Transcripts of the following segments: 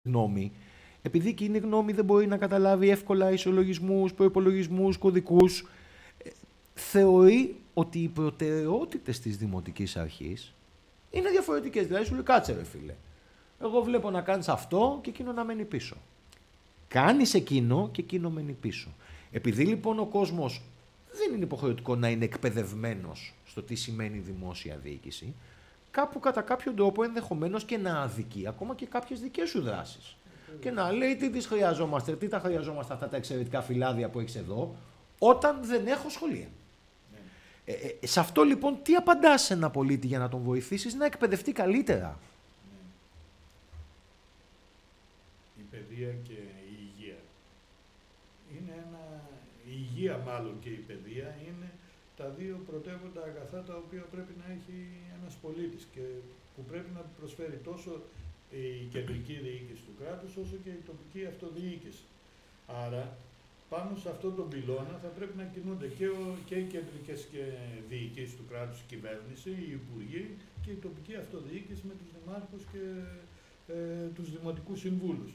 γνώμη, επειδή κοινή γνώμη δεν μπορεί να καταλάβει εύκολα ισολογισμούς, προϋπολογισμούς, κωδικούς, θεωρεί ότι οι προτεραιότητες της Δημοτικής Αρχής είναι διαφορετικές. Δηλαδή σου λέει κάτσε ρε φίλε, εγώ βλέπω να κάνεις αυτό και εκείνο να μένει πίσω. Κάνεις εκείνο και εκείνο μένει πίσω. Επειδή λοιπόν ο κόσμος δεν είναι υποχρεωτικό να είναι εκπαιδευμένος στο τι σημαίνει δημόσια διοίκηση, κάπου κατά κάποιο τρόπο ενδεχομένως και να αδικεί ακόμα και κάποιες δικές σου δράσεις. Και να λέει τι τις χρειαζόμαστε, τι τα χρειαζόμαστε αυτά τα εξαιρετικά φυλάδια που έχεις εδώ, όταν δεν έχω σχολεία. Σε αυτό λοιπόν τι απαντάς σε ένα πολίτη για να τον βοηθήσεις να εκπαιδευτεί καλύτερα? Η παιδεία και η υγεία. Η υγεία μάλλον και η παιδεία είναι τα δύο πρωτεύοντα αγαθά τα οποία πρέπει να έχει ένας πολίτης και που πρέπει να προσφέρει τόσο η κεντρική διοίκηση του κράτους όσο και η τοπική αυτοδιοίκηση. Άρα πάνω σε αυτόν τον πυλώνα θα πρέπει να κινούνται και οι κεντρικές διοικήσεις του κράτους, η κυβέρνηση, οι υπουργοί και η τοπική αυτοδιοίκηση με τους δημάρχους και τους δημοτικούς συμβούλους.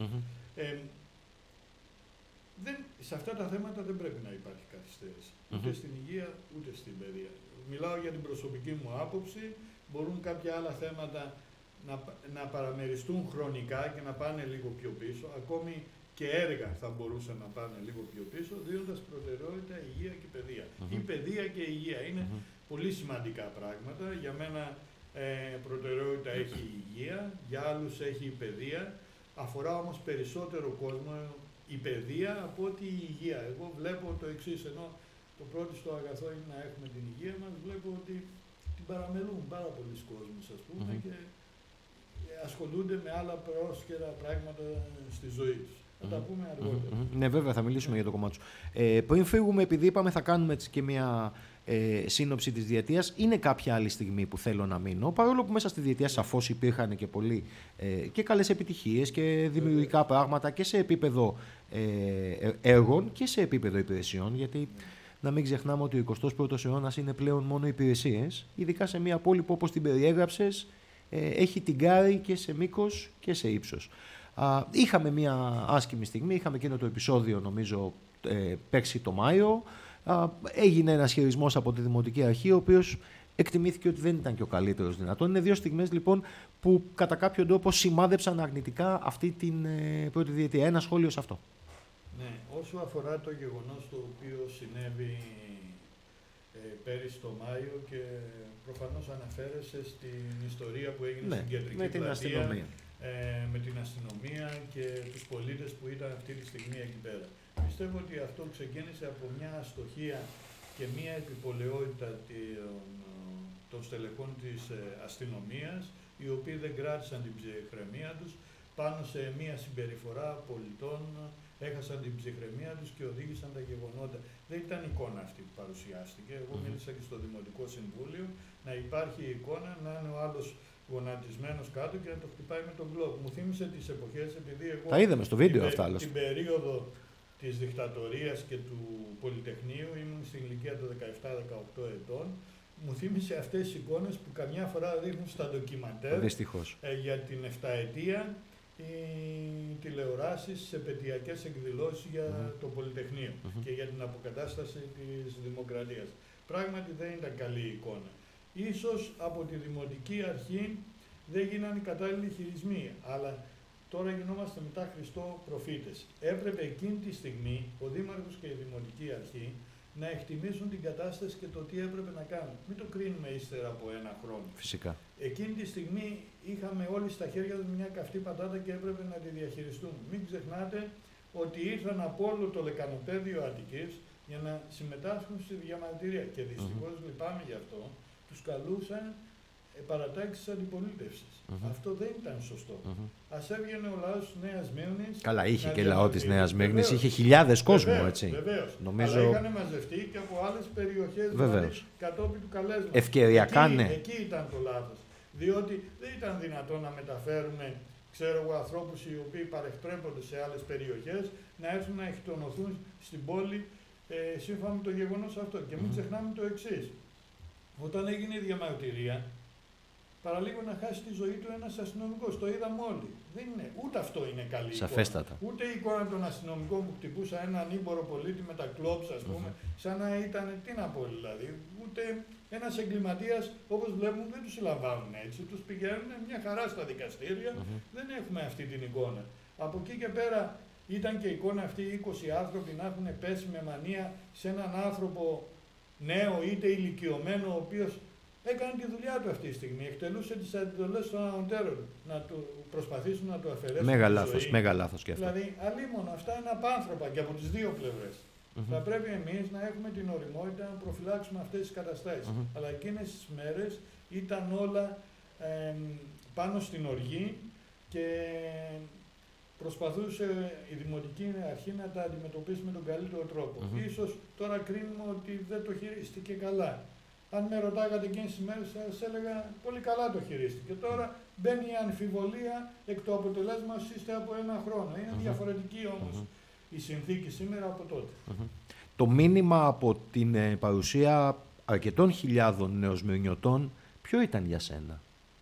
Σε αυτά τα θέματα δεν πρέπει να υπάρχει καθυστέρηση. Ούτε στην υγεία, ούτε στην παιδεία. Μιλάω για την προσωπική μου άποψη. Μπορούν κάποια άλλα θέματα να παραμεριστούν χρονικά και να πάνε λίγο πιο πίσω. Ακόμη και έργα θα μπορούσαν να πάνε λίγο πιο πίσω, δίνοντας προτεραιότητα υγεία και παιδεία. Η παιδεία και η υγεία είναι πολύ σημαντικά πράγματα. Για μένα προτεραιότητα έχει η υγεία, για άλλους έχει η παιδεία. Αφορά όμως περισσότερο κόσμο η παιδεία από ότι η υγεία. Εγώ βλέπω το εξής, ενώ το πρώτο στο αγαθό είναι να έχουμε την υγεία μας, βλέπω ότι την παραμελούν πάρα πολλοί κόσμος, ας πούμε, και ασχολούνται με άλλα πρόσκαιρα πράγματα στη ζωή τους. Θα τα πούμε αργότερα. Ναι, βέβαια, θα μιλήσουμε για το κομμάτι σου. Πριν φύγουμε, επειδή είπαμε θα κάνουμε έτσι και μια σύνοψη της διετίας, είναι κάποια άλλη στιγμή που θέλω να μείνω, παρόλο που μέσα στη διετία σαφώς υπήρχαν και πολλοί και καλές επιτυχίες και δημιουργικά πράγματα και σε επίπεδο έργων και σε επίπεδο υπηρεσιών, γιατί να μην ξεχνάμε ότι ο 21ος αιώνας είναι πλέον μόνο υπηρεσίες, ειδικά σε μια πόλη που όπως την περιέγραψες έχει την κάρη και σε μήκος και σε ύψος. Είχαμε μια άσχημη στιγμή, είχαμε εκείνο το επεισόδιο νομίζω πέρσι το Μάιο, έγινε ένας χειρισμός από τη Δημοτική Αρχή, ο οποίος εκτιμήθηκε ότι δεν ήταν και ο καλύτερος δυνατόν. Είναι δύο στιγμές λοιπόν που κατά κάποιο τρόπο σημάδεψαν αρνητικά αυτή την πρώτη διετία. Ένα σχόλιο σε αυτό. Ναι, όσο αφορά το γεγονός το οποίο συνέβη πέρυσι το Μάιο και προφανώς αναφέρεσαι στην ιστορία που έγινε στην κεντρική πλατεία με την αστυνομία και τους πολίτες που ήταν αυτή τη στιγμή εκεί πέρα. Πιστεύω ότι αυτό ξεκίνησε από μια αστοχία και μια επιπολαιότητα των στελεχών της αστυνομίας, οι οποίοι δεν κράτησαν την ψυχραιμία τους πάνω σε μια συμπεριφορά πολιτών, έχασαν την ψυχραιμία τους και οδήγησαν τα γεγονότα. Δεν ήταν εικόνα αυτή που παρουσιάστηκε. Εγώ μίλησα και στο Δημοτικό Συμβούλιο, να υπάρχει εικόνα, να είναι ο άλλος γονατισμένος κάτω και να το χτυπάει με τον γκλόπ. Μου θύμισε τις εποχές, επειδή εγώ τα είδαμε στο βίντεο αυτά, την περίοδο της δικτατορίας και του Πολυτεχνείου, ήμουν στην ηλικία των 17-18 ετών, μου θύμισε αυτές τις εικόνες που καμιά φορά δείχνουν στα ντοκιμαντέρ για την 7ετία οι τηλεοράσεις σε επαιτειακές εκδηλώσεις για το Πολυτεχνείο και για την αποκατάσταση της δημοκρατίας. Πράγματι δεν ήταν καλή εικόνα. Ίσως από τη Δημοτική Αρχή δεν γίνανε οι κατάλληλοι χειρισμοί, αλλά τώρα γινόμαστε μετά Χριστό προφήτες. Έπρεπε εκείνη τη στιγμή ο Δήμαρχος και η Δημοτική Αρχή να εκτιμήσουν την κατάσταση και το τι έπρεπε να κάνουν. Μην το κρίνουμε ύστερα από ένα χρόνο. Φυσικά. Εκείνη τη στιγμή είχαμε όλοι στα χέρια τους μια καυτή πατάτα και έπρεπε να τη διαχειριστούμε. Μην ξεχνάτε ότι ήρθαν από όλο το λεκανοπέδιο Αττικής για να συμμετάσχουν στη διαμαρτυρία. Και δυστυχώς λυπάμαι γι' αυτό, τους καλούσαν παρατάξεις αντιπολίτευσης. Αυτό δεν ήταν σωστό. Ας έβγαινε ο λαός της Νέας Μύρνης. Καλά, είχε και λαό της Νέας Μύρνης, είχε χιλιάδες κόσμο, έτσι. Βεβαίως. Νομίζω... Αλλά είχαν μαζευτεί και από άλλες περιοχές, δηλαδή, κατόπιν του καλέσματος. Ευκαιριακά, ναι. Εκεί ήταν το λάθος. Διότι δεν ήταν δυνατόν να μεταφέρουμε, ξέρω εγώ, ανθρώπους οι οποίοι παρεκτρέπονται σε άλλες περιοχές, να έρθουν να εκτονωθούν στην πόλη σύμφωνα με το γεγονός αυτό. Και μην ξεχνάμε το εξής. Όταν έγινε η διαμαρτυρία, παραλίγο να χάσει τη ζωή του ένας αστυνομικός. Το είδαμε όλοι. Δεν είναι, ούτε αυτό είναι καλή Σαφέστατα. εικόνα. Ούτε η εικόνα των αστυνομικών που χτυπούσα έναν ήμπορο πολίτη με τα κλόψ, ας πούμε, σαν να ήταν, τι να πω δηλαδή, ούτε ένας εγκληματίας, όπως βλέπουμε, δεν τους συλλαμβάνουν έτσι. Τους πηγαίνουν μια χαρά στα δικαστήρια. Δεν έχουμε αυτή την εικόνα. Από εκεί και πέρα ήταν και η εικόνα αυτή 20 άνθρωποι να έχουν πέσει με μανία σε έναν άνθρωπο νέο είτε ηλικιωμένο, ο οποίος έκανε τη δουλειά του αυτή τη στιγμή. Εκτελούσε τις εντολές των ανωτέρων να του προσπαθήσουν να του αφαιρέσουν. Μέγα λάθος και αυτό. Δηλαδή, αλίμονο, αυτά είναι απάνθρωπα και από τις δύο πλευρές. Θα πρέπει εμείς να έχουμε την ωριμότητα να προφυλάξουμε αυτές τις καταστάσεις. Αλλά εκείνες τις μέρες ήταν όλα πάνω στην οργή και προσπαθούσε η Δημοτική Αρχή να τα αντιμετωπίσει με τον καλύτερο τρόπο. Ίσως τώρα κρίνουμε ότι δεν το χειρίστηκε καλά. Αν με ρωτάγατε εκείνες τις μέρες, σας έλεγα πολύ καλά το χειρίστηκε. Τώρα μπαίνει η αμφιβολία εκ του αποτελέσματος ύστερα από ένα χρόνο. Είναι διαφορετική όμως η συνθήκη σήμερα από τότε. Το μήνυμα από την παρουσία αρκετών χιλιάδων νεοσμυρνιωτών ποιο ήταν για σένα?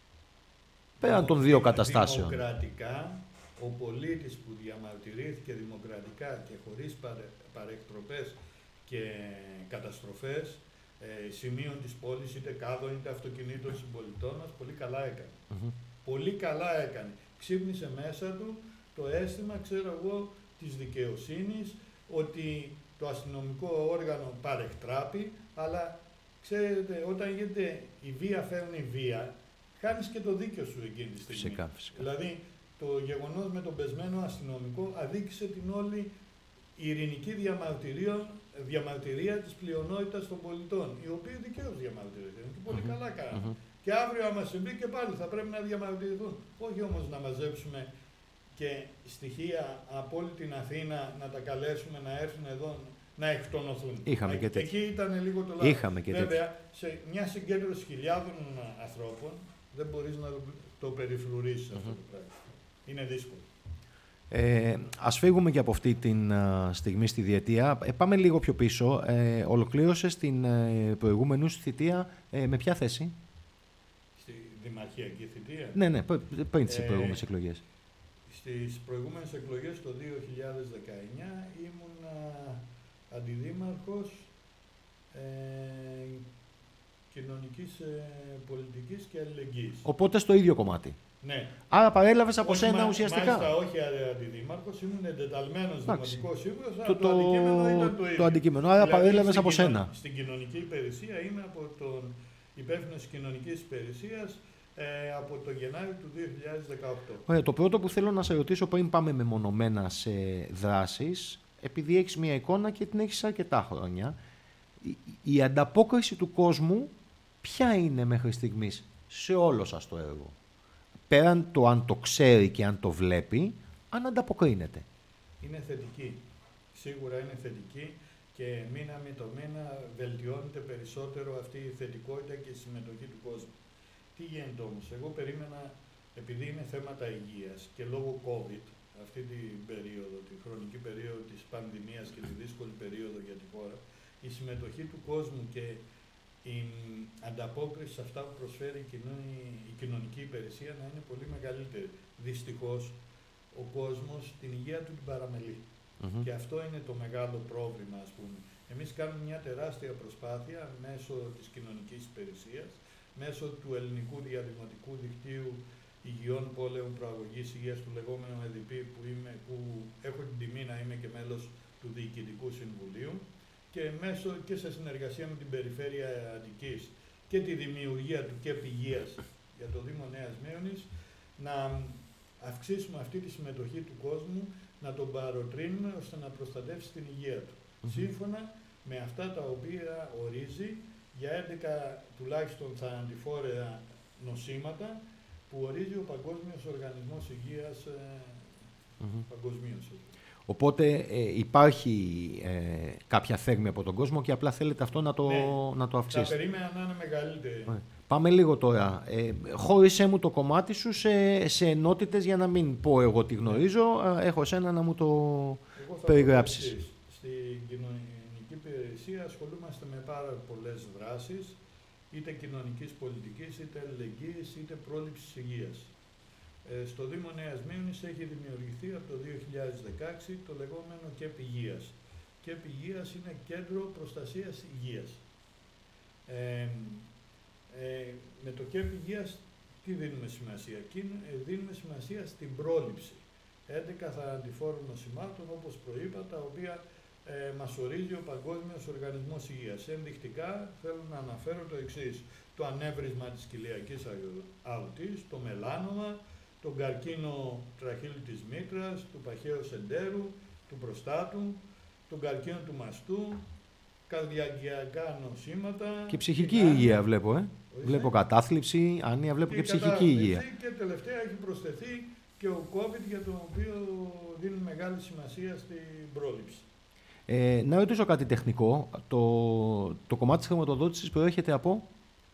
Πέραν των δύο καταστάσεων. Δημοκρατικά, ο πολίτης που διαμαρτυρήθηκε δημοκρατικά και χωρίς παρεκτροπές και καταστροφές σημείων της πόλης, είτε κάδων είτε αυτοκινήτων συμπολιτών μας, πολύ καλά έκανε. Πολύ καλά έκανε. Ξύπνησε μέσα του το αίσθημα, ξέρω εγώ, της δικαιοσύνης, ότι το αστυνομικό όργανο παρεκτράπει, αλλά ξέρετε, όταν γίνεται η βία φέρνει βία, χάνεις και το δίκιο σου εκείνη τη στιγμή. Φυσικά. Δηλαδή, το γεγονός με τον πεσμένο αστυνομικό αδίκησε την όλη ειρηνική διαμαρτυρία της πλειονότητας των πολιτών, οι οποίοι δικαίως διαμαρτυρήθηκαν και πολύ καλά κάνουν. Και αύριο, άμα συμβεί και πάλι, θα πρέπει να διαμαρτυρηθούν. Όχι όμως να μαζέψουμε και στοιχεία από όλη την Αθήνα, να τα καλέσουμε να έρθουν εδώ να εκτονωθούν. Είχαμε και εκεί ήταν λίγο το λάθος. Βέβαια, σε μια συγκέντρωση χιλιάδων ανθρώπων δεν μπορείς να το περιφρουρήσεις αυτό το πράγμα. Είναι δύσκολο. Ας φύγουμε και από αυτή την στιγμή στη διετία. Πάμε λίγο πιο πίσω. Ολοκλήρωσες την προηγούμενη σου θητεία με ποια θέση? Στη δημαρχιακή θητεία. Ναι, πριν τις προηγούμενες εκλογές. Στις προηγούμενες εκλογές το 2019 ήμουν αντιδήμαρχος κοινωνικής πολιτικής και αλληλεγγύης. Οπότε στο ίδιο κομμάτι. Ναι. Άρα παρέλαβες από σένα ουσιαστικά. Μάλιστα όχι αντιδήμαρχος, ήμουν εντεταλμένος δημοτικός σύμβουλος, αλλά το αντικείμενο ήταν το ίδιο. Το αντικείμενο, άρα δηλαδή, παρέλαβες από σένα. Στην κοινωνική υπηρεσία είμαι από τον υπεύθυνος κοινωνικής υπηρεσίας από το Γενάρη του 2018. Ωραία, το πρώτο που θέλω να σε ρωτήσω πριν πάμε μεμονωμένα σε δράσεις, επειδή έχεις μια εικόνα και την έχεις αρκετά χρόνια, η ανταπόκριση του κόσμου ποια είναι μέχρι στιγμής σε όλο σας το έργο? Πέραν το αν το ξέρει και αν το βλέπει, αν ανταποκρίνεται. Είναι θετική. Σίγουρα είναι θετική και μήνα με το μήνα βελτιώνεται περισσότερο αυτή η θετικότητα και η συμμετοχή του κόσμου. Τι γίνεται όμως? Εγώ περίμενα, επειδή είναι θέματα υγείας και λόγω COVID, αυτή την περίοδο, τη χρονική περίοδο της πανδημίας και τη δύσκολη περίοδο για τη χώρα, η συμμετοχή του κόσμου και η ανταπόκριση σε αυτά που προσφέρει η κοινωνική υπηρεσία να είναι πολύ μεγαλύτερη. Δυστυχώς, ο κόσμος την υγεία του την παραμελεί. Και αυτό είναι το μεγάλο πρόβλημα, ας πούμε. Εμείς κάνουμε μια τεράστια προσπάθεια μέσω της κοινωνικής υπηρεσίας, μέσω του ελληνικού διαδημοτικού δικτύου υγιών πόλεων προαγωγής υγείας, του λεγόμενου ΕΔΠ, που έχω την τιμή να είμαι και μέλος του Διοικητικού Συμβουλίου, και σε συνεργασία με την Περιφέρεια Αττικής και τη δημιουργία του ΚΕΠ Υγείας για το Δήμο Νέας Μείωνης, να αυξήσουμε αυτή τη συμμετοχή του κόσμου, να τον παροτρύνουμε ώστε να προστατεύσει την υγεία του. Σύμφωνα με αυτά τα οποία ορίζει για 11 τουλάχιστον θανατηφόρα νοσήματα που ορίζει ο Παγκόσμιος Οργανισμός Υγείας παγκοσμίως. Οπότε υπάρχει κάποια θέρμη από τον κόσμο και απλά θέλετε αυτό να το αυξήσετε. Θα περίμενα να είναι μεγαλύτερη. Πάμε λίγο τώρα. Χώρισέ μου το κομμάτι σου σε ενότητες για να μην πω εγώ τι γνωρίζω. Έχω εσένα να μου το περιγράψεις. Στην κοινωνική υπηρεσία ασχολούμαστε με πάρα πολλές δράσεις είτε κοινωνικής πολιτικής, είτε αλληλεγγύης, είτε πρόληψης υγείας. Στο Δήμο Νέας Μύωνης έχει δημιουργηθεί από το 2016 το λεγόμενο ΚΕΠ Υγείας. ΚΕΠ Υγείας είναι Κέντρο Προστασίας Υγείας. Με το ΚΕΠ Υγείας τι δίνουμε σημασία? Δίνουμε σημασία στην πρόληψη 11 θανατηφόρων νοσημάτων, όπως προείπα, τα οποία μας ορίζει ο Παγκόσμιος Οργανισμός Υγείας. Ενδεικτικά θέλω να αναφέρω το εξής: το ανέβρισμα της κοιλιακής αορτής, το μελάνομα, τον καρκίνο τραχύλου της μήτρας, του παχαίου εντέρου, του προστάτου, τον καρκίνο του μαστού, καρδιακά νοσήματα. Και ψυχική υγεία βλέπω, Βλέπω κατάθλιψη, άνοια, βλέπω και ψυχική υγεία. Και τελευταία έχει προσθεθεί και ο COVID, για τον οποίο δίνει μεγάλη σημασία στην πρόληψη. Να ρωτήσω κάτι τεχνικό. Το κομμάτι της χρηματοδότησης προέρχεται από...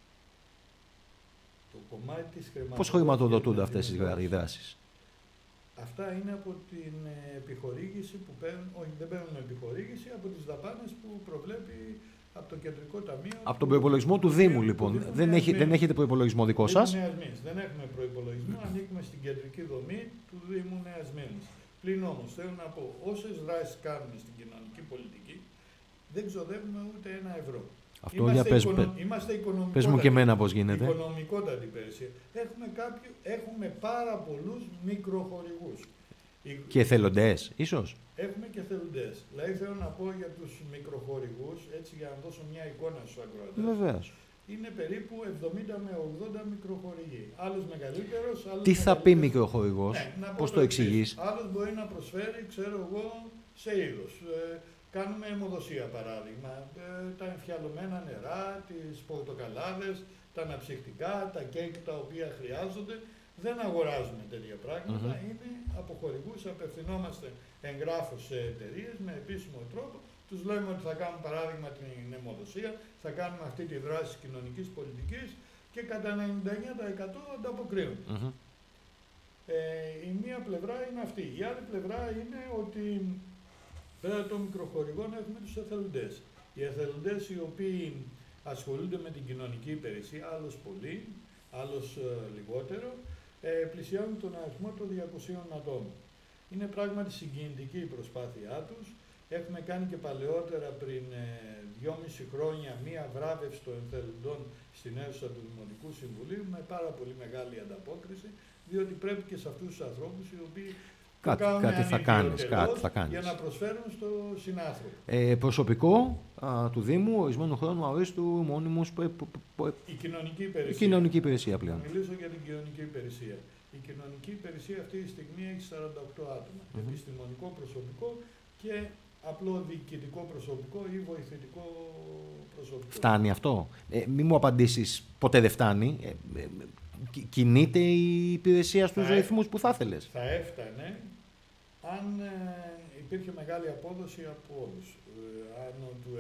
Το κομμάτι της χρηματοδότησης... Πώς χρηματοδοτούνται αυτές οι δράσεις? Αυτά είναι από την επιχορήγηση που παίρνουν, όχι δεν παίρνουν επιχορήγηση, από τις δαπάνες που προβλέπει από το Κεντρικό Ταμείο. Από τον προϋπολογισμό του Δήμου, λοιπόν. Δεν έχετε προϋπολογισμό δικό σας? Δεν έχουμε προϋπολογισμό, ανήκουμε στην κεντρική δομή του Δήμου Νέας Μύωνης. Πλην όμως, θέλω να πω, όσες δράσεις κάνουμε στην κοινωνική πολιτική, δεν ξοδεύουμε ούτε €1. Αυτό είμαστε πες μου και εμένα πώς γίνεται. Οικονομικότατη υπηρεσία. Έχουμε πάρα πολλούς μικροχορηγούς. Και εθελοντές, ίσως. Έχουμε και εθελοντές. Δηλαδή θέλω να πω για τους μικροχορηγούς, έτσι για να δώσω μια εικόνα στους ακροατές. Βεβαίως. Είναι περίπου 70 με 80 μικροχορηγοί. Άλλος μεγαλύτερος, άλλος Τι θα πει μικροχορηγός, πώς το εξηγείς? Άλλος μπορεί να προσφέρει, ξέρω εγώ, σε είδος. Κάνουμε αιμοδοσία, παράδειγμα, τα εμφιαλωμένα νερά, τις πορτοκαλάδες, τα αναψυκτικά, τα κέικ τα οποία χρειάζονται. Δεν αγοράζουμε τέτοια πράγματα, είναι από χορηγούς, απευθυνόμαστε εγγράφως σε εταιρείες με επίσημο τρόπο. Τους λέμε ότι θα κάνουμε, παράδειγμα, την αιμοδοσία, θα κάνουμε αυτή τη δράση της κοινωνικής πολιτικής και κατά 99% ανταποκρίνουν. Η μία πλευρά είναι αυτή. Η άλλη πλευρά είναι ότι πέρα των μικροχορηγών έχουμε τους εθελοντές. Οι εθελοντές οι οποίοι ασχολούνται με την κοινωνική υπηρεσία, άλλος πολύ, άλλος λιγότερο, πλησιάζουν τον αριθμό των 200 ατόμων. Είναι πράγματι συγκινητική η προσπάθειά τους. Έχουμε κάνει και παλαιότερα, πριν 2,5 χρόνια, μία βράβευση των εθελοντών στην αίθουσα του Δημοτικού Συμβουλίου με πάρα πολύ μεγάλη ανταπόκριση, διότι πρέπει και σε αυτούς τους ανθρώπους οι οποίοι κάτι θα κάνεις για να προσφέρουν στο συνάνθρωπο. Προσωπικό του Δήμου, ορισμένου χρόνου αορίστου, μόνιμους... Η κοινωνική υπηρεσία. Η κοινωνική υπηρεσία πλέον. Θα μιλήσω για την κοινωνική υπηρεσία. Η κοινωνική υπηρεσία αυτή τη στιγμή έχει 48 άτομα. Επιστημονικό προσωπικό και απλό διοικητικό προσωπικό ή βοηθητικό προσωπικό. Φτάνει αυτό? Μην μου απαντήσεις ποτέ δεν φτάνει. Κινείται η υπηρεσία στους ρυθμούς που θα ήθελες? Θα έφτανε αν υπήρχε μεγάλη απόδοση από όλους, άνω του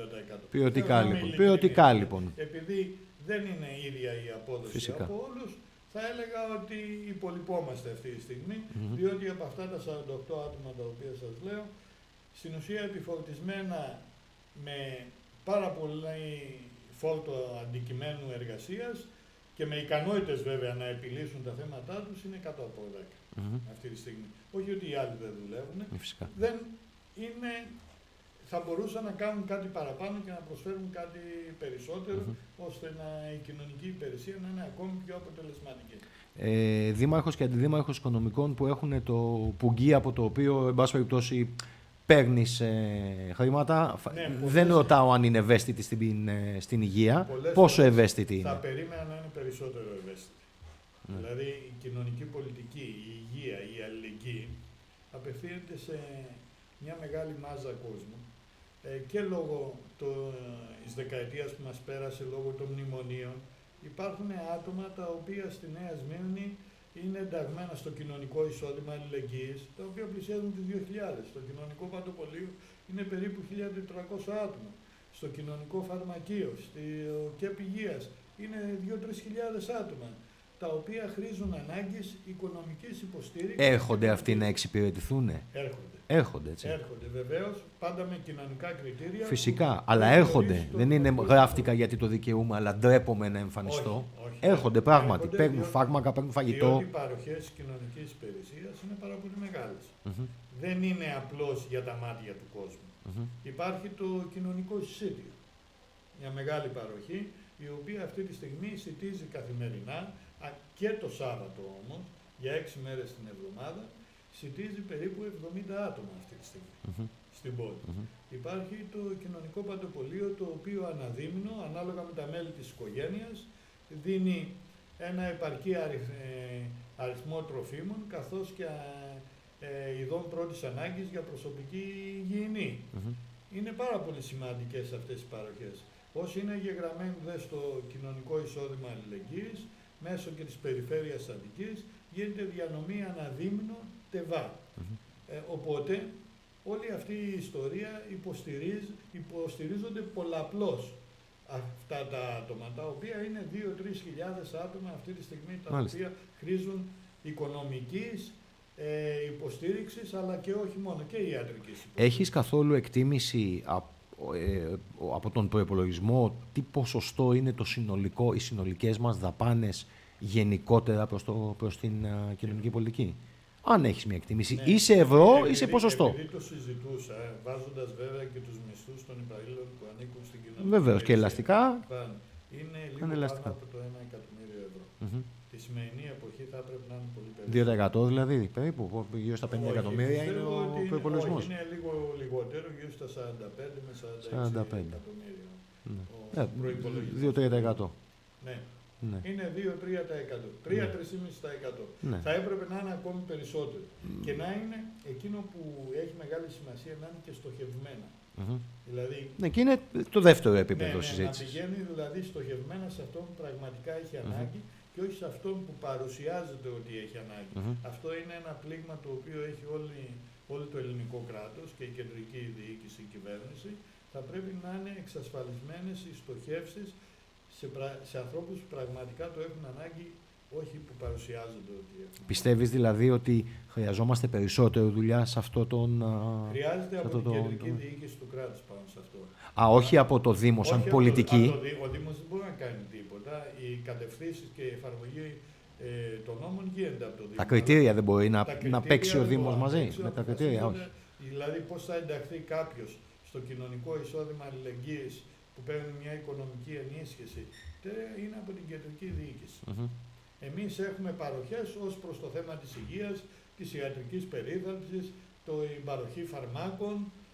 70%. Ποιοτικά λοιπόν. Επειδή δεν είναι ίδια η απόδοση φυσικά από όλους, θα έλεγα ότι υπολοιπόμαστε αυτή τη στιγμή, διότι από αυτά τα 48 άτομα τα οποία σας λέω, στην ουσία επιφορτισμένα με πάρα πολύ φόρτο αντικειμένου εργασίας και με ικανότητες βέβαια να επιλύσουν τα θέματά τους, είναι κάτω από 10 αυτή τη στιγμή. Όχι ότι οι άλλοι δεν δουλεύουν, δεν είναι, θα μπορούσαν να κάνουν κάτι παραπάνω και να προσφέρουν κάτι περισσότερο, ώστε η κοινωνική υπηρεσία να είναι ακόμη πιο αποτελεσματική. Δήμαρχος και αντιδήμαρχος οικονομικών που έχουν το πουγγί από το οποίο, εν πάση περιπτώσει, παίρνεις χρήματα. Δεν ρωτάω αν είναι ευαίσθητη στην υγεία. Πόσο ευαίσθητη είναι? Θα περίμενα να είναι περισσότερο ευαίσθητη. Δηλαδή η κοινωνική πολιτική, η υγεία, η αλληλεγγύη απευθύνεται σε μια μεγάλη μάζα κόσμου και λόγω της δεκαετίας που μας πέρασε, λόγω των μνημονίων. Υπάρχουν άτομα τα οποία στη Νέα Σμύρνη είναι ενταγμένα στο κοινωνικό εισόδημα αλληλεγγύης, τα οποία πλησιάζουν τις 2.000. Στο κοινωνικό παντοπολείο είναι περίπου 1.400 άτομα. Στο κοινωνικό φαρμακείο, στο ΚΕΠ Υγείας είναι 2-3 άτομα, τα οποία χρήζουν ανάγκης οικονομικής υποστήριξης. Έρχονται αυτοί να εξυπηρετηθούν? Έρχονται. Έρχονται, έτσι. Έρχονται βεβαίως, πάντα με κοινωνικά κριτήρια. Φυσικά, αλλά έρχονται. Δεν είναι γράφτηκα γιατί το δικαιούμαι, αλλά ντρέπομαι να εμφανιστώ. Όχι. Έρχονται πράγματι. Παίρνουν φάρμακα, παίρνουν φαγητό. Διότι οι παροχές κοινωνικής υπηρεσίας είναι πάρα πολύ μεγάλες. Δεν είναι απλώς για τα μάτια του κόσμου. Υπάρχει το κοινωνικό εισιτήριο. Μια μεγάλη παροχή, η οποία αυτή τη στιγμή εισιτίζει καθημερινά και το Σάββατο όμως, για 6 μέρες την εβδομάδα, εισιτίζει περίπου 70 άτομα αυτή τη στιγμή στην πόλη. Υπάρχει το κοινωνικό παντοπολείο, το οποίο αναδίμηνο, ανάλογα με τα μέλη της οικογένειας, δίνει ένα επαρκή αριθμό τροφίμων, καθώς και ειδών πρώτης ανάγκης για προσωπική υγιεινή. Είναι πάρα πολύ σημαντικές αυτές οι παροχές. Όσοι είναι εγγεγραμμένοι στο κοινωνικό εισόδημα αλληλεγγύης, μέσω και της περιφέρειας Αττικής, γίνεται διανομή αναδίμηνο ΤΕΒΑ. Οπότε, όλη αυτή η ιστορία υποστηρίζονται πολλαπλώς αυτά τα άτομα, τα οποία είναι 2-3 χιλιάδες άτομα αυτή τη στιγμή, τα οποία χρήζουν οικονομικής υποστήριξης, αλλά και όχι μόνο, και ιατρικής υποστήριξης. Έχεις καθόλου εκτίμηση από τον προϋπολογισμό τι ποσοστό είναι το συνολικό, οι συνολικές μας δαπάνες γενικότερα προς την κοινωνική πολιτική? Αν έχεις μια εκτίμηση, ή σε ευρώ ή σε ποσοστό. Επειδή το συζητούσα, βάζοντας βέβαια και τους μισθούς των υπαλλήλων που ανήκουν στην κοινωνική. Βεβαίως, και ελαστικά. Είναι λίγο πάνω από το 1 εκατομμύριο ευρώ. Τη σημερινή εποχή θα πρέπει να είναι πολύ $2 περισσότερο. δηλαδή, περίπου, γύρω στα 50 εκατομμύρια είναι ο προϋπολογισμός. Είναι λίγο λιγότερο, γύρω στα 45 με 46 εκατομμύρια. Ναι. 2-3%. Ναι. Ναι. Είναι 2-3%. 3-3,5%. Ναι. Θα έπρεπε να είναι ακόμη περισσότερο. Και να είναι εκείνο που έχει μεγάλη σημασία, να είναι και στοχευμένα. Δηλαδή, ναι, και είναι το δεύτερο επίπεδο συζήτησης. Να πηγαίνει δηλαδή στοχευμένα σε αυτόν που πραγματικά έχει ανάγκη και όχι σε αυτόν που παρουσιάζεται ότι έχει ανάγκη. Αυτό είναι ένα πλήγμα το οποίο έχει όλο το ελληνικό κράτος και η κεντρική διοίκηση, η κυβέρνηση. Θα πρέπει να είναι εξασφαλισμένες οι στοχεύσεις σε ανθρώπους που πραγματικά το έχουν ανάγκη, όχι που παρουσιάζονται ότι έχουν. Πιστεύεις δηλαδή ότι χρειαζόμαστε περισσότερο δουλειά σε αυτό τον... Χρειάζεται από την κεντρική διοίκηση του κράτους πάνω σε αυτό. Όχι από το Δήμο σαν πολιτική. Ο Δήμος δεν μπορεί να κάνει τίποτα. Οι κατευθύνσεις και η εφαρμογή των νόμων γίνεται από το Δήμο. Τα κριτήρια δεν μπορεί να παίξει ο Δήμος μαζί με τα κριτήρια, όχι. Δηλαδή πώς θα ενταχθεί κάποιος στο κοινωνικό εισόδημα αλληλεγγύης που παίρνει μια οικονομική ενίσχυση, είναι από την κεντρική διοίκηση. Εμείς έχουμε παροχές ως προς το θέμα της υγείας, της ιατρικής περίθαλψης, την παροχή φαρμάκων,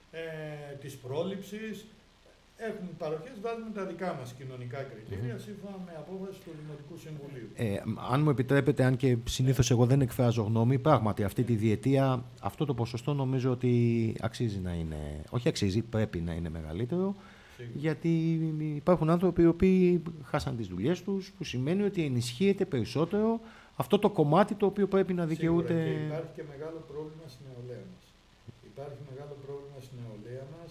της πρόληψης. Έχουμε παροχές, βάζουμε τα δικά μας κοινωνικά κριτήρια σύμφωνα με απόφαση του Δημοτικού Συμβουλίου. Αν μου επιτρέπετε, αν και συνήθως εγώ δεν εκφράζω γνώμη, πράγματι αυτή τη διετία αυτό το ποσοστό νομίζω ότι αξίζει να είναι, όχι αξίζει, πρέπει να είναι μεγαλύτερο. Γιατί υπάρχουν άνθρωποι οι οποίοι χάσαν τις δουλειές τους, που σημαίνει ότι ενισχύεται περισσότερο αυτό το κομμάτι το οποίο πρέπει να δικαιούται. Σίγουρα, και υπάρχει και μεγάλο πρόβλημα στην νεολαία μας. Υπάρχει μεγάλο πρόβλημα στην νεολαία μας,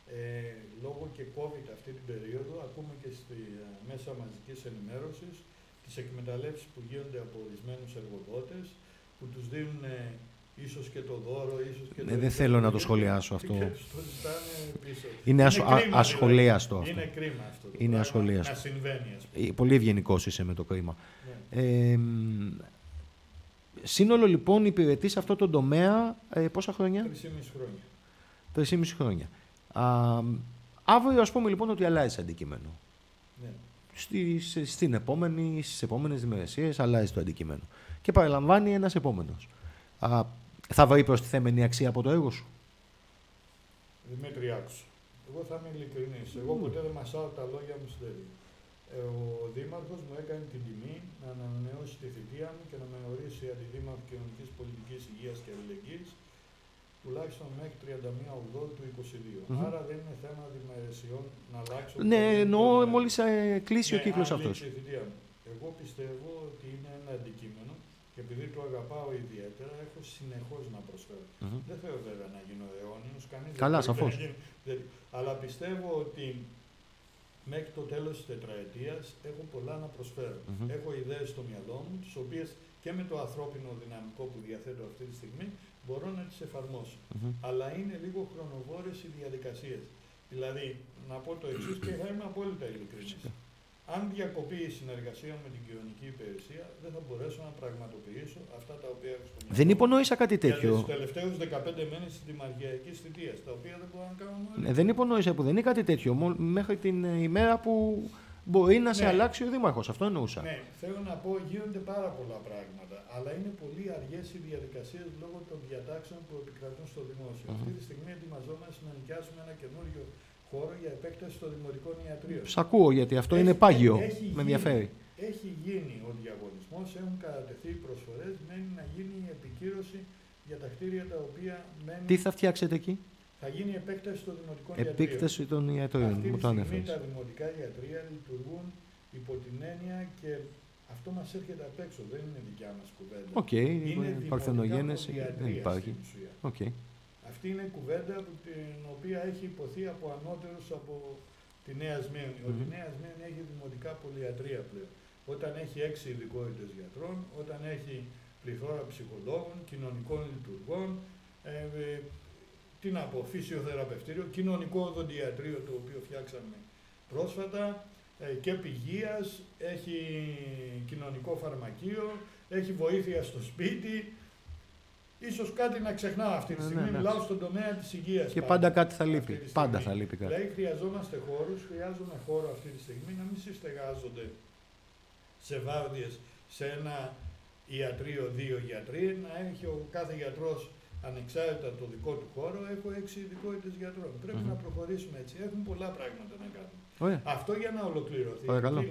λόγω και COVID αυτή την περίοδο, ακούμε και στη μέσα μαζικής ενημέρωσης, τις εκμεταλλεύσεις που γίνονται από ορισμένους εργοδότες, που τους δίνουν ίσως και το δώρο, ίσως και το... Δεν θέλω να το σχολιάσω αυτό. Και τους το ζητάνε πίσω. Είναι ασχολίαστο αυτό. Είναι κρίμα αυτό. Είναι ασχολίαστο. Να συμβαίνει, ας πούμε. Πολύ ευγενικός είσαι με το κρίμα. Ναι. Σύνολο λοιπόν υπηρετεί σε αυτό το τομέα πόσα χρόνια? 3,5 χρόνια. 3,5 χρόνια. Αύριο ας πούμε λοιπόν ότι αλλάζει αντικείμενο. Ναι. Στις επόμενες ημερησίες αλλάζει το αντικείμενο. Και παραλαμβάνει ένας επόμενος. Θα βρει προστιθέμενη αξία από το έργο σου? Δημήτρη, άκουσα. Εγώ θα είμαι ειλικρινής. Εγώ ποτέ δεν μασάω τα λόγια μου στην τέλεια. Ο Δήμαρχος μου έκανε την τιμή να ανανεώσει τη θητεία μου και να με ορίσει αντιδήμαρχο κοινωνικής πολιτικής υγείας και αλληλεγγύης τουλάχιστον μέχρι 31 Οκτώβρη του 2022. Άρα δεν είναι θέμα διμερεσιών να αλλάξω. Ναι, εννοώ μόλις κλείσει ο κύκλος αυτός. Εγώ πιστεύω ότι είναι ένα αντικείμενο και επειδή το αγαπάω ιδιαίτερα, έχω συνεχώς να προσφέρω. Δεν θέλω βέβαια να γίνω αιώνιος, κανείς καλά, δεν σαφώς. Αλλά πιστεύω ότι μέχρι το τέλος της τετραετίας έχω πολλά να προσφέρω. Έχω ιδέες στο μυαλό μου, τις οποίες και με το ανθρώπινο δυναμικό που διαθέτω αυτή τη στιγμή μπορώ να τις εφαρμόσω. Αλλά είναι λίγο χρονοβόρες οι διαδικασίες. Δηλαδή, να πω το εξής και θα είμαι απόλυτα ειλικρινής. Αν διακοπεί η συνεργασία με την κοινωνική υπηρεσία, δεν θα μπορέσω να πραγματοποιήσω αυτά τα οποία έχω στο μυαλό. Δεν υπονοήσα κάτι τέτοιο. Για τους τελευταίους 15 μήνες της δημαρχιακής θητείας, τα οποία δεν μπορώ να κάνω μόνο. Δεν υπονοήσα που δεν είναι κάτι τέτοιο. Μέχρι την ημέρα που μπορεί να σε αλλάξει ο δήμαρχος. Αυτό εννοούσα. Ναι, θέλω να πω, γίνονται πάρα πολλά πράγματα. Αλλά είναι πολύ αργές οι διαδικασίες λόγω των διατάξεων που επικρατούν στο δημόσιο. Αυτή τη στιγμή ετοιμαζόμαστε να νοικιάσουμε ένα καινούριο χώρο για επέκταση των δημοτικών ιατρίων. Σ' ακούω, γιατί αυτό είναι πάγιο. Με ενδιαφέρει. Έχει γίνει ο διαγωνισμός, έχουν κατατεθεί οι προσφορές, μένει να γίνει η επικύρωση για τα κτίρια τα οποία μένουν. Τι θα φτιάξετε εκεί? Θα γίνει επέκταση των δημοτικών ιατρίων. Επέκταση των ιατρίων, μου το ανέφερες. Τα δημοτικά ιατρεία λειτουργούν υπό την έννοια και αυτό μας έρχεται απ' έξω, δεν είναι δικιά μας κουβέντα. Είναι παρθενογένεση, δεν υπάρχει. Αυτή είναι η κουβέντα την οποία έχει υποθεί από ανώτερους από τη Νέα Σμύρνη. Ότι η Νέα Σμύρνη έχει δημοτικά πολυιατρία πλέον. Όταν έχει 6 ειδικότητες γιατρών, όταν έχει πληθώρα ψυχολόγων, κοινωνικών λειτουργών, τι να πω, φυσιοθεραπευτήριο, κοινωνικό οδοντιατρίο το οποίο φτιάξαμε πρόσφατα και πηγείας, έχει κοινωνικό φαρμακείο, έχει βοήθεια στο σπίτι. Ίσως κάτι να ξεχνάω αυτή τη στιγμή, μιλάω στον τομέα της υγείας. Και πάντα κάτι θα λείπει. Πάντα θα λείπει κάτι. Δηλαδή χρειαζόμαστε χώρους, χρειάζομαι χώρο αυτή τη στιγμή να μην συστεγάζονται σε βάρδιες σε ένα ιατρείο, 2 γιατροί, να έχει ο κάθε γιατρός ανεξάρτητα το δικό του χώρο. Έχω 6 ειδικότητες γιατρών. Πρέπει να προχωρήσουμε έτσι. Έχουν πολλά πράγματα να κάνουμε. Αυτό για να ολοκληρωθεί.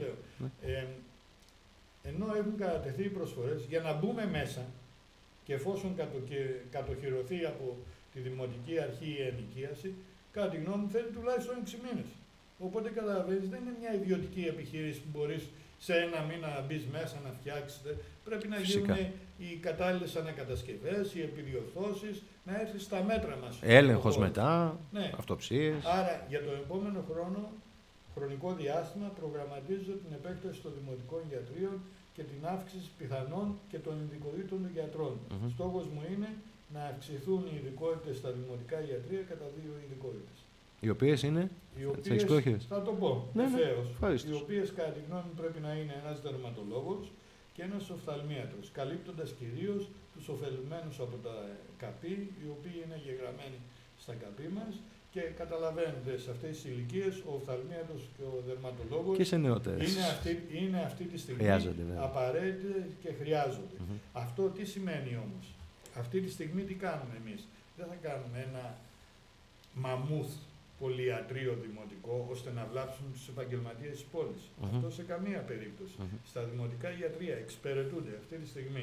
Ενώ έχουν κατατεθεί οι προσφορές για να μπούμε μέσα και εφόσον κατοχυρωθεί από τη Δημοτική Αρχή η ενοικίαση, κατά τη γνώμη μου θέλει τουλάχιστον 6 μήνες. Οπότε καταλαβαίνεις, δεν είναι μια ιδιωτική επιχείρηση που μπορείς σε ένα μήνα να μπεις μέσα να φτιάξετε. Πρέπει να γίνουν οι κατάλληλες ανακατασκευές, οι επιδιορθώσεις, να έρθει στα μέτρα μας. Έλεγχος μετά, αυτοψίες. Άρα για το επόμενο χρονικό διάστημα προγραμματίζω την επέκταση των δημοτικών γιατρίων και την αύξηση πιθανών και των ειδικοτήτων των γιατρών. Στόχος μου είναι να αυξηθούν οι ειδικότητες στα δημοτικά ιατρεία κατά 2 ειδικότητες. Οι οποίες είναι τις εξπρόχειρες. Θα το πω, ευθέως. Οι οποίες κατά τη γνώμη πρέπει να είναι ένας δερματολόγος και ένας οφθαλμίατρος, καλύπτοντας κυρίως τους ωφελημένους από τα ΚΑΠΗ, οι οποίοι είναι γεγραμμένοι στα ΚΑΠΗ μας. Και καταλαβαίνετε, σε αυτές τις ηλικίες ο οφθαλμίατρος και ο δερματολόγος και σε νεότερες είναι αυτή τη στιγμή απαραίτητοι και χρειάζονται. Αυτό τι σημαίνει όμως? Αυτή τη στιγμή τι κάνουμε εμείς? Δεν θα κάνουμε ένα μαμούθ πολυιατρείο δημοτικό ώστε να βλάψουμε τους επαγγελματίες της πόλης. Αυτό σε καμία περίπτωση. Στα δημοτικά ιατρεία εξυπηρετούνται αυτή τη στιγμή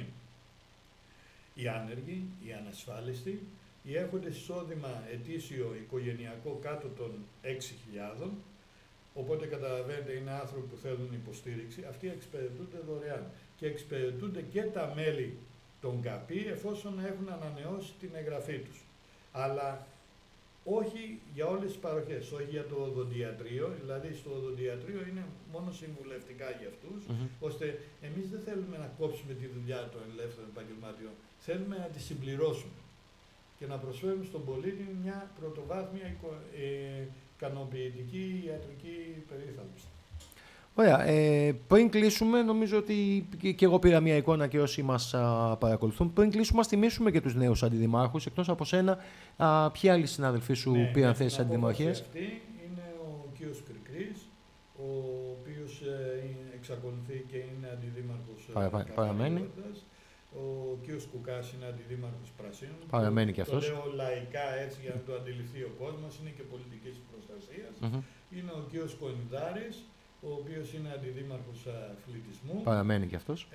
οι άνεργοι, οι ανασφάλιστοι, οι έχοντες εισόδημα ετήσιο οικογενειακό κάτω των 6.000, οπότε καταλαβαίνετε είναι άνθρωποι που θέλουν υποστήριξη, αυτοί εξυπηρετούνται δωρεάν. Και εξυπηρετούνται και τα μέλη των ΚΑΠΗ εφόσον έχουν ανανεώσει την εγγραφή τους. Αλλά όχι για όλες τις παροχές, όχι για το οδοντιατρίο, δηλαδή στο οδοντιατρίο είναι μόνο συμβουλευτικά για αυτούς, ώστε εμείς δεν θέλουμε να κόψουμε τη δουλειά των ελεύθερων επαγγελματιών, θέλουμε να τη συμπληρώσουμε και να προσφέρουμε στον πολίτη μια πρωτοβάθμια ικανοποιητική ιατρική περίθαλψη. Ωραία. Πριν κλείσουμε, νομίζω ότι και εγώ πήρα μια εικόνα και όσοι μας παρακολουθούν. Πριν κλείσουμε, ας τιμήσουμε και τους νέους αντιδημάρχους. Εκτός από σένα, ποιοι άλλοι συνάδελφοί σου πήραν θέσεις αντιδημαρχίας? Αυτή είναι ο κ. Κρικρής, ο οποίος εξακολουθεί και είναι αντιδήμαρχος παραμένει. Ο κ. Κουκάς είναι αντιδήμαρχος Πρασίνων. Παραμένει και αυτός. Το λέω λαϊκά έτσι για να το αντιληφθεί ο κόσμος. Είναι και πολιτικής προστασίας. Είναι ο κ. Κονιδάρης, ο οποίος είναι αντιδήμαρχος αθλητισμού. Παραμένει και αυτός.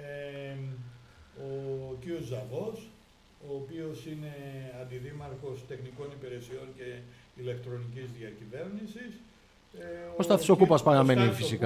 Ο κ. Ζαβός, ο οποίος είναι αντιδήμαρχος τεχνικών υπηρεσιών και ηλεκτρονικής διακυβέρνησης. Ο Σταθισοκούπας παραμένει φυσικά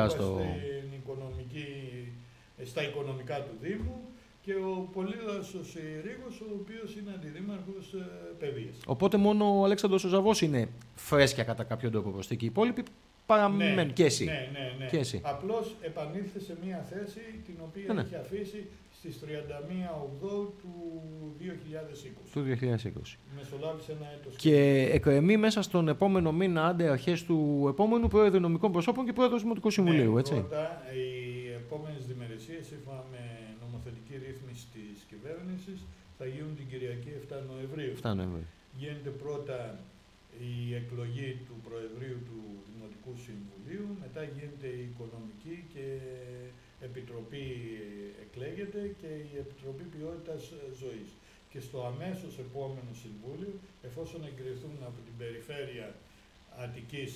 στα οικονομικά του Δήμου. Και ο Πολύδασος Ρήγος, ο οποίος είναι αντιδήμαρχος παιδείας. Οπότε μόνο ο Αλέξανδρος ο Ζαβός είναι φρέσκια κατά κάποιον τρόπο προσθήκη. Οι υπόλοιποι παραμένουν και εσύ. Ναι. Και εσύ. Απλώς επανήλθε σε μια θέση την οποία είχε αφήσει στις 31 Οκτώβρου του 2020. Του 2020. Μεσολάβησε ένα έτος. Και εκκρεμεί μέσα στον επόμενο μήνα, άντε αρχές του επόμενου, πρόεδρο νομικών προσώπων και πρόεδρος Δημοτικού Συμβουλίου, έτσι. Πρώτα, οι επόμενες διμερεσίες, σύμφωνα με νομοθετική ρύθμιση της κυβέρνησης, θα γίνουν την Κυριακή 7 Νοεμβρίου. 7 Νοεμβρίου. Γίνεται πρώτα η εκλογή του Προεδρείου του Δημοτικού Συμβουλίου, μετά γίνεται η Οικονομική και Επιτροπή εκλέγεται και η Επιτροπή Ποιότητας Ζωής. Και στο αμέσως επόμενο Συμβούλιο, εφόσον εγκριθούν από την Περιφέρεια Αττικής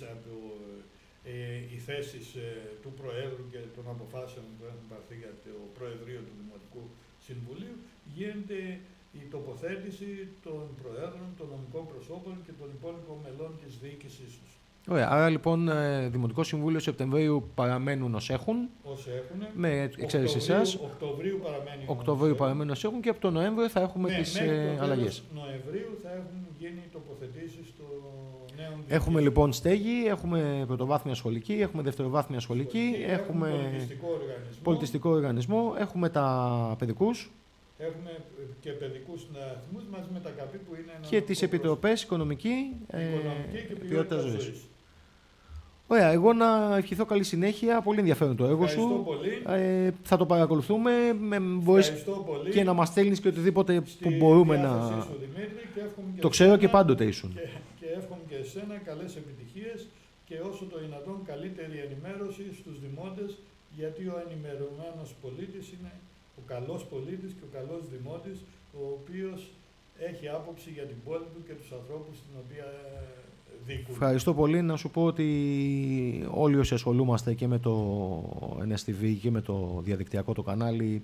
οι θέσεις του Προέδρου και των αποφάσεων που έχουν πάρθει για το Προεδρείο του Δημοτικού Συμβουλίου, γίνεται η τοποθέτηση των Προέδρων, των νομικών προσώπων και των υπόλοιπων μελών της διοίκησής τους. Ωραία, άρα λοιπόν Δημοτικό Συμβούλιο Σεπτεμβρίου παραμένουν ως έχουν. Με εξαίρεση εσάς. Οκτωβρίου παραμένουν ως έχουν και από τον Νοέμβριο θα έχουμε τις αλλαγές. Νοεμβρίου θα έχουν γίνει τοποθετήσεις στο νέο. Έχουμε λοιπόν στέγη, έχουμε πρωτοβάθμια σχολική, έχουμε δευτεροβάθμια σχολική, έχουμε πολιτιστικό οργανισμό, έχουμε τα παιδικούς. Έχουμε και παιδικούς σταθμούς μαζί με τα ΚΑΠΗ που είναι ένα. Και τις επιτροπές οικονομική και ποιότητα ζωής. Ωραία, εγώ να ευχηθώ καλή συνέχεια. Πολύ ενδιαφέρον το έργο σου. Πολύ. Θα το παρακολουθούμε. Μπορείς και να μας στέλνεις και οτιδήποτε που μπορούμε να. Σου, Δημήτρη, το ξέρω και πάντοτε ήσουν. Και εύχομαι και εσένα καλές επιτυχίες και όσο το δυνατόν καλύτερη ενημέρωση στους δημότες, γιατί ο ενημερωμένος πολίτης είναι ο καλός πολίτης και ο καλός δημότης, ο οποίος έχει άποψη για την πόλη του και τους ανθρώπους στην οποία δίκουν. Ευχαριστώ πολύ. Να σου πω ότι όλοι όσοι ασχολούμαστε και με το NSTV και με το διαδικτυακό το κανάλι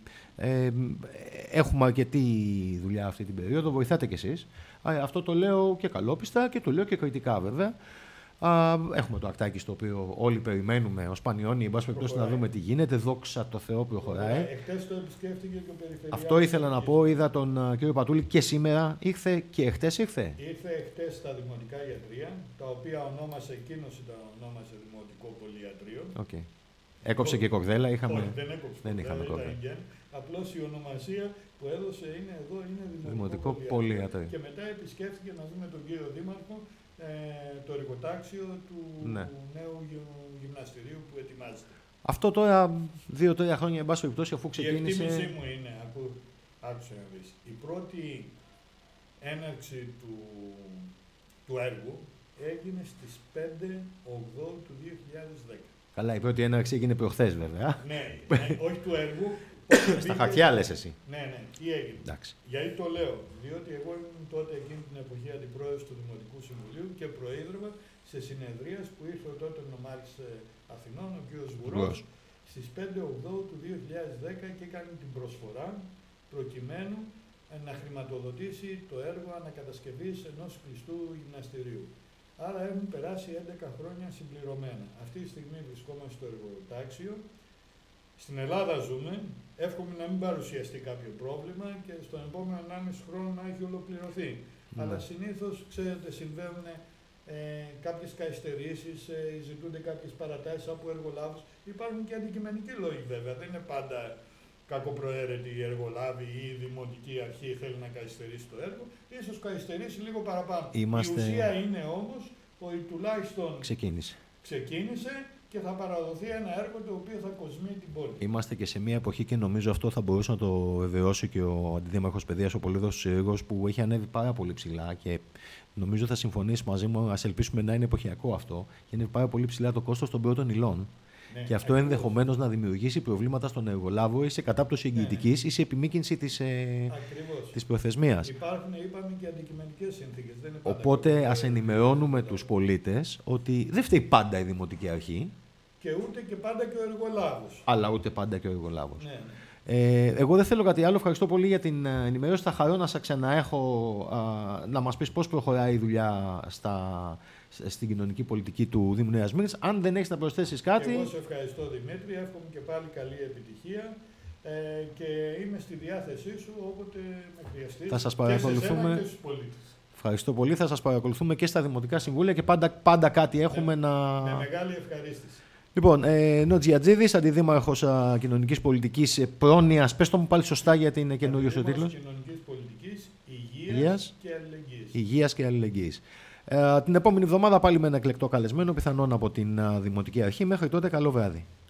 έχουμε αρκετή δουλειά αυτή την περίοδο. Βοηθάτε κι εσείς. Αυτό το λέω και καλόπιστα και το λέω και κριτικά βέβαια. Έχουμε το ακτάκι στο οποίο όλοι περιμένουμε ως Πανιόνι, εν πάση περιπτώσει να δούμε τι γίνεται. Δόξα τω Θεώ προχωράει. Εχθές το επισκέφτηκε και ο Περιφερειάρχης. Αυτό ήθελα να πω. Είδα τον κύριο Πατούλη και σήμερα ήρθε και εχθές ήρθε. Ήρθε εχθές στα δημοτικά ιατρεία, τα οποία ονόμασε εκείνος, τα ονόμασε Δημοτικό Πολυιατρείο. Okay. Έκοψε και κορδέλα, είχαμε. Όχι, δεν έκοψε. Δεν είχαμε κορδέλα. Απλώς η ονομασία που έδωσε είναι εδώ, είναι Δημοτικό Πολυιατρείο. Και μετά επισκέφθηκε μαζί με τον κύριο Δήμαρχο το εργοτάξιο του νέου γυμναστηρίου που ετοιμάζεται. Αυτό τώρα 2-3 χρόνια, εν πάση περιπτώσει, αφού ξεκίνησε. Η εκτίμησή μου είναι, άκουσε να δεις, η πρώτη έναρξη του έργου έγινε στις 5 Οκτώβρου του 2010. Καλά, η πρώτη έναρξη έγινε προχθές βέβαια. Ναι, όχι του έργου. Στα χαρτιά λες εσύ. Ναι, τι έγινε. Εντάξει. Γιατί το λέω, διότι εγώ ήμουν τότε εκείνη την εποχή αντιπρόεδρος του Δημοτικού Συμβουλίου και προείδρευα σε συνεδρίες που ήρθε τότε ο Νομάρχης Αθηνών, ο κ. Βουρός, στις 5 Οκτώβρου του 2010 και έκανε την προσφορά προκειμένου να χρηματοδοτήσει το έργο ανακατασκευής ενός κλειστού γυμναστηρίου. Άρα έχουν περάσει 11 χρόνια συμπληρωμένα. Αυτή τη στιγμή βρισκόμαστε στο εργοτάξιο. Στην Ελλάδα ζούμε, εύχομαι να μην παρουσιαστεί κάποιο πρόβλημα και στον επόμενο 1,5 χρόνο να έχει ολοκληρωθεί. Αλλά συνήθως, ξέρετε, συμβαίνουν κάποιες καθυστερήσεις, ζητούνται κάποιες παρατάσεις από εργολάβους. Υπάρχουν και αντικειμενικοί λόγοι βέβαια, δεν είναι πάντα κακοπροαίρετοι οι εργολάβοι ή η δημοτική αρχή θέλει να καθυστερήσει το έργο. Ίσως καθυστερήσει λίγο παραπάνω. Η ουσία είναι όμως ότι τουλάχιστον ξεκίνησε και θα παραδοθεί ένα έργο το οποίο θα κοσμεί την πόλη. Είμαστε και σε μια εποχή και νομίζω αυτό θα μπορούσε να το βεβαιώσει και ο Αντιδήμαρχος Παιδείας, ο Πολύδωρος Σύριγος, που έχει ανέβει πάρα πολύ ψηλά και νομίζω θα συμφωνήσει μαζί μου, ας ελπίσουμε να είναι εποχιακό αυτό, και είναι πάρα πολύ ψηλά το κόστος των πρώτων υλών. Ναι, και αυτό ενδεχομένως να δημιουργήσει προβλήματα στον εργολάβο ή σε κατάπτωση εγγυητικής ή σε επιμήκυνση της προθεσμίας. Υπάρχουν, είπαμε, και αντικειμενικές συνθήκες. Οπότε ας ενημερώνουμε τους πολίτες ότι δεν φταίει πάντα η Δημοτική Αρχή. Και ούτε και πάντα και ο εργολάβος. Αλλά ούτε πάντα και ο εργολάβος. Ναι. Εγώ δεν θέλω κάτι άλλο. Ευχαριστώ πολύ για την ενημέρωση. Θα χαρώ να σας ξαναέχω να μας πεις πώς προχωράει η δουλειά στην κοινωνική πολιτική του Δήμου Νέας Μύρνης. Αν δεν έχεις να προσθέσεις κάτι. Εγώ σε ευχαριστώ, Δημήτρη. Εύχομαι και πάλι καλή επιτυχία και είμαι στη διάθεσή σου όποτε με χρειαστείς. Θα σας παρακολουθούμε. Και σε εσένα και στους πολίτες. Ευχαριστώ πολύ. Θα σας παρακολουθούμε και στα Δημοτικά Συμβούλια και πάντα κάτι έχουμε να. Με μεγάλη ευχαρίστηση. Λοιπόν, Νότζη Ατζίδης, αντιδήμαρχος κοινωνικής πολιτικής πρόνοιας. Πες το μου πάλι σωστά γιατί είναι καινούριος ο τίτλος. Κοινωνικής πολιτικής, υγείας και αλληλεγγύης. Την επόμενη εβδομάδα πάλι με ένα εκλεκτό καλεσμένο, πιθανόν από την Δημοτική Αρχή. Μέχρι τότε, καλό βράδυ.